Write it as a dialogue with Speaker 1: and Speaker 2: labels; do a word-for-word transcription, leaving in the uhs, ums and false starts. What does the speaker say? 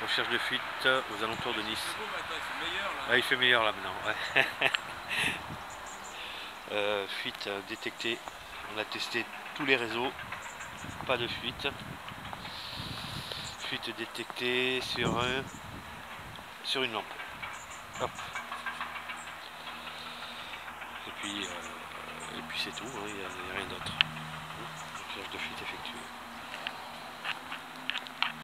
Speaker 1: Recherche de fuite aux alentours de Nice. Ah, il fait meilleur là maintenant. Ouais. euh, fuite détectée. On a testé tous les réseaux. Pas de fuite. Fuite détectée sur un sur une lampe. Hop. Et puis, euh, et puis c'est tout, hein, il n'y a, a rien d'autre. Recherche de fuite effectuée.